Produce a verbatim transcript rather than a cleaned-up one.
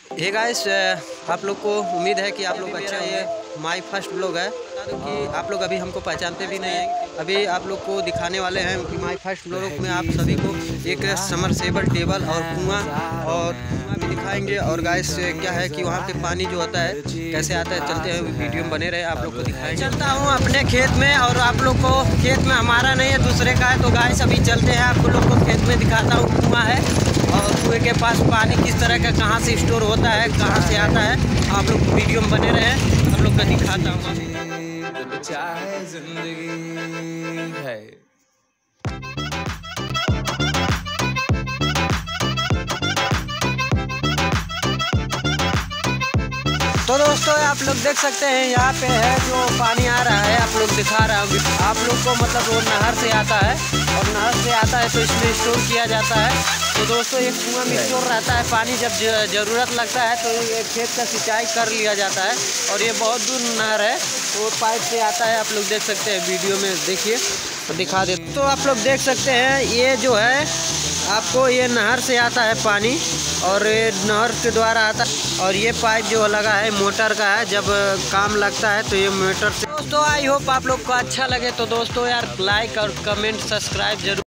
Hey guys, आप लोग को उम्मीद है कि आप लोग अच्छा ये माय फर्स्ट ब्लॉग है कि आप लोग अभी हमको पहचानते भी नहीं हैं। अभी आप लोग को दिखाने वाले हैं कि माय फर्स्ट ब्लॉग में आप सभी को एक समरसेबल टेबल और कुआं और कुआं भी दिखाएंगे। और गाइस क्या है कि वहाँ पे पानी जो होता है कैसे आता है, चलते हैं वीडियो में बने रहे, आप लोग को दिखाएंगे। चलता हूँ अपने खेत में और आप लोग को खेत में हमारा नहीं है दूसरे का है, तो गाइस अभी चलते हैं, आप लोग को खेत में दिखाता हूँ। कुआं है और कुएं के पास पानी किस तरह का कहाँ से स्टोर होता है, कहाँ से आता है, आप लोग वीडियो में बने रहे, आप लोग को दिखाता हूँ। तो दोस्तों आप लोग देख सकते हैं यहाँ पे है जो पानी आ रहा है, आप लोग दिखा रहा हूँ आप लोग को, मतलब वो नहर से आता है और नहर से आता है तो इसमें स्टोर किया जाता है। तो दोस्तों एक कुआं में स्टोर रहता है पानी, जब ज़रूरत लगता है तो ये खेत का सिंचाई कर लिया जाता है। और ये बहुत दूर नहर है तो पाइप से आता है, आप लोग देख सकते हैं वीडियो में, देखिए तो दिखा दे। तो आप लोग देख सकते हैं ये जो है आपको ये नहर से आता है पानी और ये नहर के द्वारा आता है। और ये पाइप जो लगा है मोटर का है, जब काम लगता है तो ये मोटर से। दोस्तों आई होप आप लोग को अच्छा लगे, तो दोस्तों यार लाइक और कमेंट सब्सक्राइब जरूर।